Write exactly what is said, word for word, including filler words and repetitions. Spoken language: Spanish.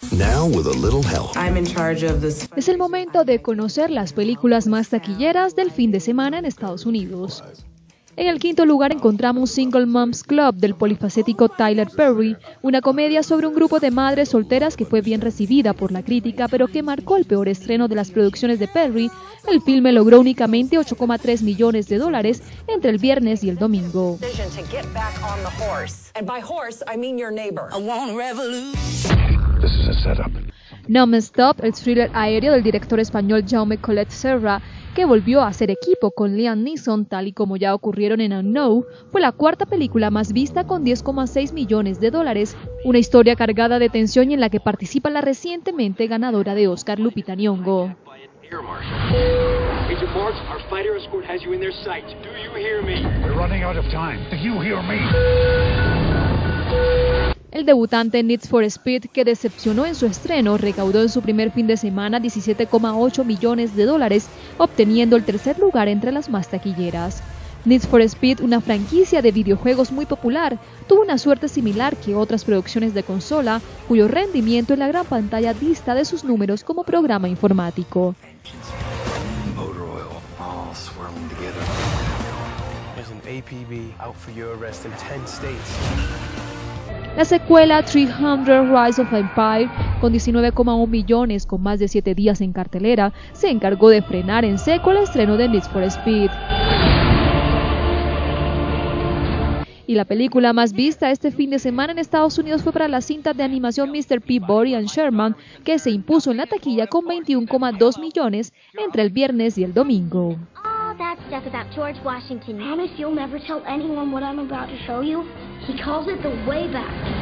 Now with a little help. I'm in charge of this. Es el momento de conocer las películas más taquilleras del fin de semana en Estados Unidos. En el quinto lugar encontramos Single Moms Club del polifacético Tyler Perry, una comedia sobre un grupo de madres solteras que fue bien recibida por la crítica, pero que marcó el peor estreno de las producciones de Perry. El filme logró únicamente ocho coma tres millones de dólares entre el viernes y el domingo. Non-Stop, el thriller aéreo del director español Jaume Collet Serra, que volvió a hacer equipo con Liam Neeson, tal y como ya ocurrieron en Unknown, fue la cuarta película más vista con diez coma seis millones de dólares, una historia cargada de tensión y en la que participa la recientemente ganadora de Oscar Lupita Nyong'o. El debutante Need for Speed, que decepcionó en su estreno, recaudó en su primer fin de semana diecisiete coma ocho millones de dólares, obteniendo el tercer lugar entre las más taquilleras. Need for Speed, una franquicia de videojuegos muy popular, tuvo una suerte similar que otras producciones de consola, cuyo rendimiento en la gran pantalla dista de sus números como programa informático. La secuela trescientos Rise of Empire, con diecinueve coma uno millones con más de siete días en cartelera, se encargó de frenar en seco el estreno de Need for Speed. Y la película más vista este fin de semana en Estados Unidos fue para la cinta de animación míster Peabody and Sherman, que se impuso en la taquilla con veintiuno coma dos millones entre el viernes y el domingo. That stuff about George Washington. Promise you'll never tell anyone what I'm about to show you? He calls it the Wayback.